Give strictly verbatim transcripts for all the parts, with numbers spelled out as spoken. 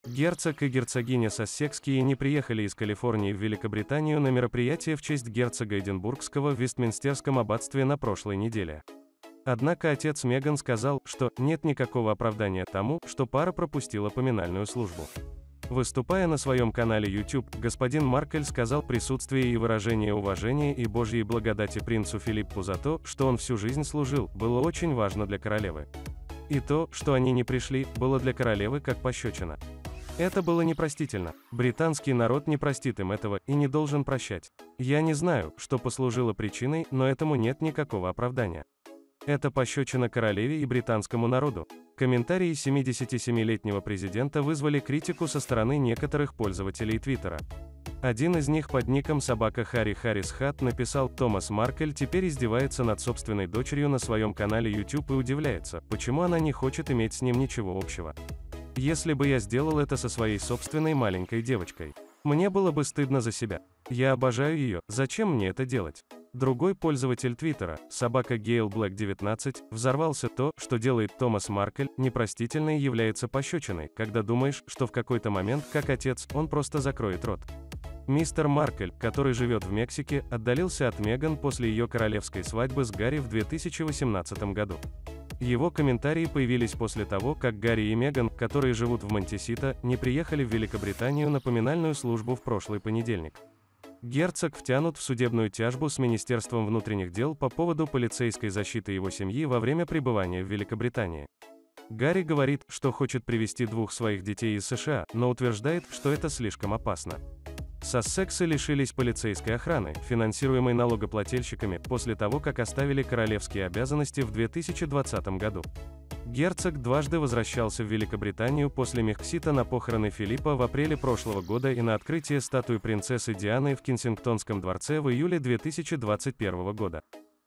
Герцог и герцогиня Сассекские не приехали из Калифорнии в Великобританию на мероприятие в честь герцога Эдинбургского в Вестминстерском аббатстве на прошлой неделе. Однако отец Меган сказал, что нет никакого оправдания тому, что пара пропустила поминальную службу. Выступая на своем канале YouTube, господин Маркель сказал присутствие и выражение уважения и Божьей благодати принцу Филиппу за то, что он всю жизнь служил, было очень важно для королевы. И то, что они не пришли, было для королевы как пощечина. Это было непростительно. Британский народ не простит им этого и не должен прощать. Я не знаю, что послужило причиной, но этому нет никакого оправдания. Это пощечина королеве и британскому народу. Комментарии семидесятисемилетнего президента вызвали критику со стороны некоторых пользователей Твиттера. Один из них под ником собака Харри Харрис Хат написал: «Томас Маркель теперь издевается над собственной дочерью на своем канале YouTube и удивляется, почему она не хочет иметь с ним ничего общего. Если бы я сделал это со своей собственной маленькой девочкой, мне было бы стыдно за себя. Я обожаю ее, зачем мне это делать?» Другой пользователь Твиттера, собака Гейл Блэк девятнадцать, взорвался: «То, что делает Томас Маркель, непростительно и является пощечиной, когда думаешь, что в какой-то момент, как отец, он просто закроет рот». Мистер Маркель, который живет в Мексике, отдалился от Меган после ее королевской свадьбы с Гарри в две тысячи восемнадцатом году. Его комментарии появились после того, как Гарри и Меган, которые живут в Монтисита, не приехали в Великобританию на поминальную службу в прошлый понедельник. Герцог втянут в судебную тяжбу с Министерством внутренних дел по поводу полицейской защиты его семьи во время пребывания в Великобритании. Гарри говорит, что хочет привезти двух своих детей из США, но утверждает, что это слишком опасно. Сассексы лишились полицейской охраны, финансируемой налогоплательщиками, после того, как оставили королевские обязанности в две тысячи двадцатом году. Герцог дважды возвращался в Великобританию после Мексита на похороны Филиппа в апреле прошлого года и на открытие статуи принцессы Дианы в Кенсингтонском дворце в июле две тысячи двадцать первого года.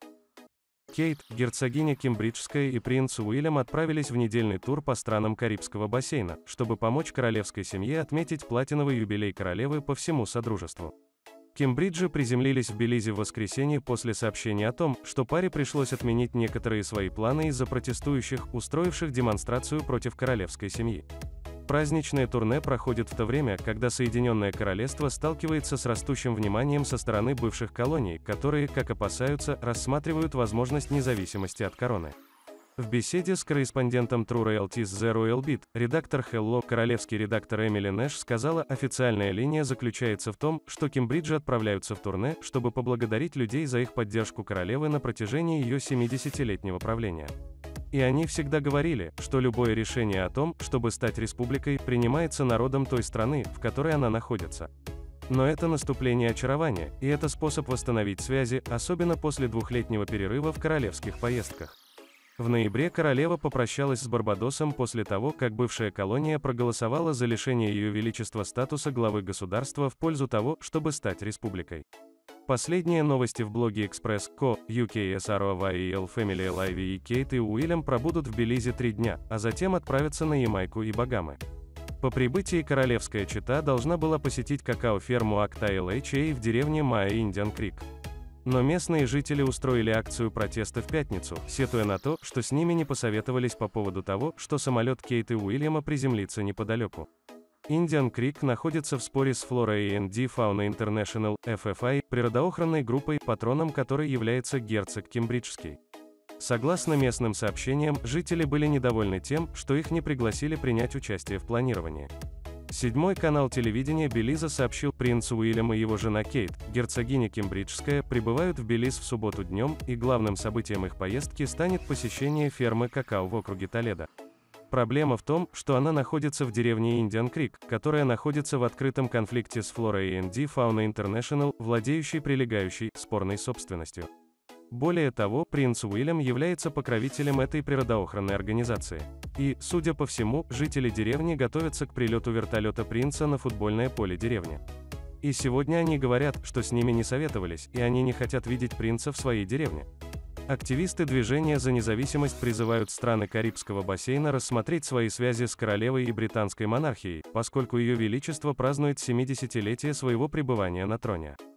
Кейт, герцогиня Кембриджская и принц Уильям отправились в недельный тур по странам Карибского бассейна, чтобы помочь королевской семье отметить платиновый юбилей королевы по всему Содружеству. Кембриджи приземлились в Белизе в воскресенье после сообщения о том, что паре пришлось отменить некоторые свои планы из-за протестующих, устроивших демонстрацию против королевской семьи. Праздничное турне проходит в то время, когда Соединенное Королевство сталкивается с растущим вниманием со стороны бывших колоний, которые, как опасаются, рассматривают возможность независимости от короны. В беседе с корреспондентом True Realties The Royal Beat, редактор Hello, королевский редактор Эмили Нэш сказала: официальная линия заключается в том, что Кембриджи отправляются в турне, чтобы поблагодарить людей за их поддержку королевы на протяжении ее семидесятилетнего правления. И они всегда говорили, что любое решение о том, чтобы стать республикой, принимается народом той страны, в которой она находится. Но это наступление очарования, и это способ восстановить связи, особенно после двухлетнего перерыва в королевских поездках. В ноябре королева попрощалась с Барбадосом после того, как бывшая колония проголосовала за лишение ее величества статуса главы государства в пользу того, чтобы стать республикой. Последние новости в блоге Express точка ко, ю кей эс ар о вай и эл Family Live, и Кейт и Уильям пробудут в Белизе три дня, а затем отправятся на Ямайку и Багамы. По прибытии королевская чета должна была посетить какао-ферму Акта эл эйч эй в деревне Майя Индиан Крик. Но местные жители устроили акцию протеста в пятницу, сетуя на то, что с ними не посоветовались по поводу того, что самолет Кейт и Уильяма приземлится неподалеку. Индиан Крик находится в споре с Flora энд Fauna International, эф эф ай, природоохранной группой, патроном которой является герцог Кембриджский. Согласно местным сообщениям, жители были недовольны тем, что их не пригласили принять участие в планировании. Седьмой канал телевидения Белиза сообщил: принц Уильям и его жена Кейт, герцогиня Кембриджская, прибывают в Белиз в субботу днем, и главным событием их поездки станет посещение фермы какао в округе Толедо. Проблема в том, что она находится в деревне Индиан Крик, которая находится в открытом конфликте с Flora энд Fauna International, владеющей прилегающей, спорной собственностью. Более того, принц Уильям является покровителем этой природоохранной организации. И, судя по всему, жители деревни готовятся к прилету вертолета принца на футбольное поле деревни. И сегодня они говорят, что с ними не советовались, и они не хотят видеть принца в своей деревне. Активисты движения за независимость призывают страны Карибского бассейна рассмотреть свои связи с королевой и британской монархией, поскольку ее величество празднует семидесятилетие своего пребывания на троне.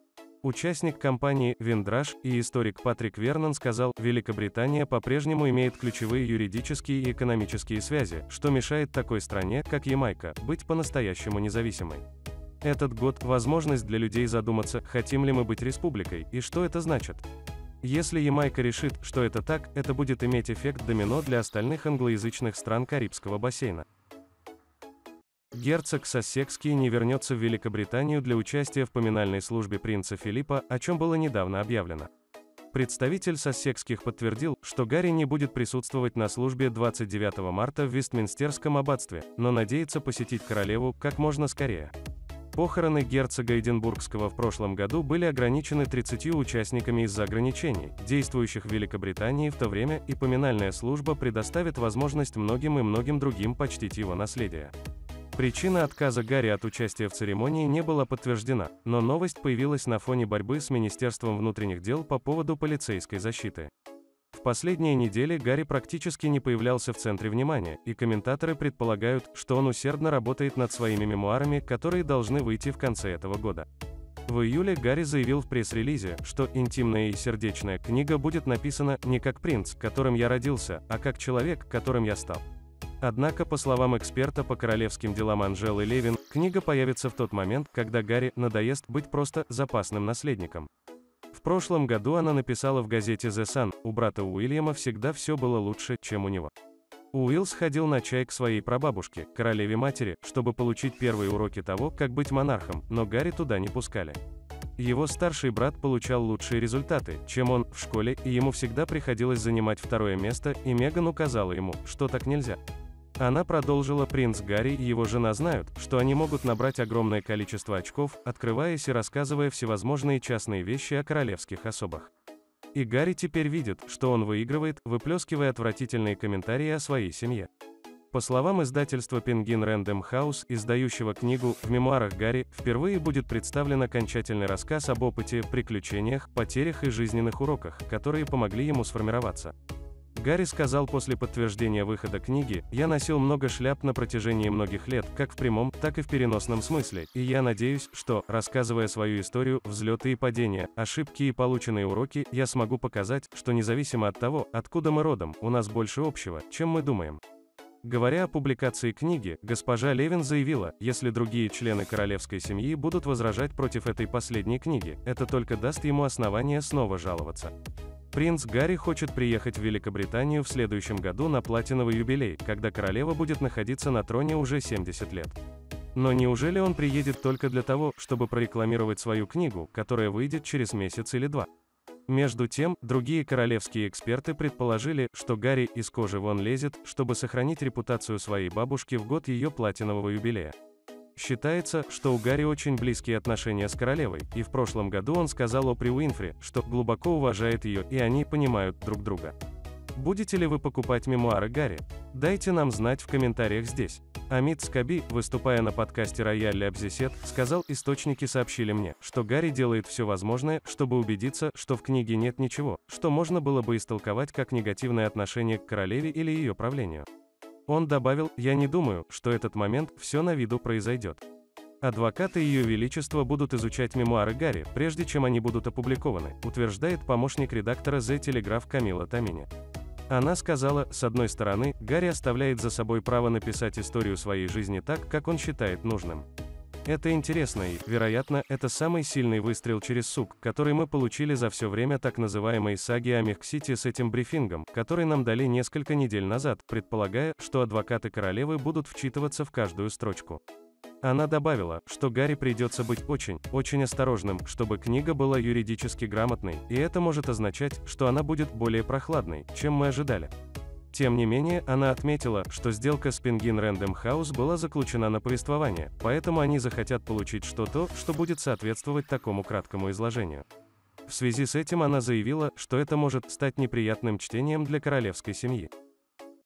Участник кампании «Виндраж» и историк Патрик Вернон сказал, Великобритания по-прежнему имеет ключевые юридические и экономические связи, что мешает такой стране, как Ямайка, быть по-настоящему независимой. Этот год – возможность для людей задуматься, хотим ли мы быть республикой, и что это значит. Если Ямайка решит, что это так, это будет иметь эффект домино для остальных англоязычных стран Карибского бассейна. Герцог Сассекский не вернется в Великобританию для участия в поминальной службе принца Филиппа, о чем было недавно объявлено. Представитель Сассекских подтвердил, что Гарри не будет присутствовать на службе двадцать девятого марта в Вестминстерском аббатстве, но надеется посетить королеву как можно скорее. Похороны герцога Эдинбургского в прошлом году были ограничены тридцатью участниками из-за ограничений, действующих в Великобритании в то время, и поминальная служба предоставит возможность многим и многим другим почтить его наследие. Причина отказа Гарри от участия в церемонии не была подтверждена, но новость появилась на фоне борьбы с Министерством внутренних дел по поводу полицейской защиты. В последние недели Гарри практически не появлялся в центре внимания, и комментаторы предполагают, что он усердно работает над своими мемуарами, которые должны выйти в конце этого года. В июле Гарри заявил в пресс-релизе, что интимная и сердечная книга будет написана не как принц, которым я родился, а как человек, которым я стал. Однако, по словам эксперта по королевским делам Анжелы Левин, книга появится в тот момент, когда Гарри надоест быть просто запасным наследником. В прошлом году она написала в газете The Sun, у брата Уильяма всегда все было лучше, чем у него. Уилл сходил на чай к своей прабабушке, королеве-матери, чтобы получить первые уроки того, как быть монархом, но Гарри туда не пускали. Его старший брат получал лучшие результаты, чем он, в школе, и ему всегда приходилось занимать второе место, и Меган указала ему, что так нельзя. Она продолжила: принц Гарри и его жена знают, что они могут набрать огромное количество очков, открываясь и рассказывая всевозможные частные вещи о королевских особах. И Гарри теперь видит, что он выигрывает, выплескивая отвратительные комментарии о своей семье. По словам издательства Penguin Random House, издающего книгу, в мемуарах Гарри впервые будет представлен окончательный рассказ об опыте, приключениях, потерях и жизненных уроках, которые помогли ему сформироваться. Гарри сказал после подтверждения выхода книги: «Я носил много шляп на протяжении многих лет, как в прямом, так и в переносном смысле, и я надеюсь, что, рассказывая свою историю, взлеты и падения, ошибки и полученные уроки, я смогу показать, что независимо от того, откуда мы родом, у нас больше общего, чем мы думаем». Говоря о публикации книги, госпожа Левин заявила: «Если другие члены королевской семьи будут возражать против этой последней книги, это только даст ему основание снова жаловаться». Принц Гарри хочет приехать в Великобританию в следующем году на платиновый юбилей, когда королева будет находиться на троне уже семьдесят лет. Но неужели он приедет только для того, чтобы прорекламировать свою книгу, которая выйдет через месяц или два? Между тем, другие королевские эксперты предположили, что Гарри из кожи вон лезет, чтобы сохранить репутацию своей бабушки в год ее платинового юбилея. Считается, что у Гарри очень близкие отношения с королевой, и в прошлом году он сказал Опри Уинфри, что глубоко уважает ее, и они понимают друг друга. Будете ли вы покупать мемуары Гарри? Дайте нам знать в комментариях здесь. Амит Скаби, выступая на подкасте Рояль Лябзисет, сказал: «Источники сообщили мне, что Гарри делает все возможное, чтобы убедиться, что в книге нет ничего, что можно было бы истолковать как негативное отношение к королеве или ее правлению». Он добавил: «Я не думаю, что этот момент все на виду произойдет. Адвокаты Ее Величества будут изучать мемуары Гарри, прежде чем они будут опубликованы», утверждает помощник редактора The Telegraph Камила Тамини. Она сказала: «С одной стороны, Гарри оставляет за собой право написать историю своей жизни так, как он считает нужным. Это интересно и, вероятно, это самый сильный выстрел через сук, который мы получили за все время так называемой саги о Мехксити с этим брифингом, который нам дали несколько недель назад, предполагая, что адвокаты королевы будут вчитываться в каждую строчку». Она добавила, что Гарри придется быть очень, очень осторожным, чтобы книга была юридически грамотной, и это может означать, что она будет более прохладной, чем мы ожидали. Тем не менее, она отметила, что сделка с Penguin Random House была заключена на повествование, поэтому они захотят получить что-то, что будет соответствовать такому краткому изложению. В связи с этим она заявила, что это может стать неприятным чтением для королевской семьи.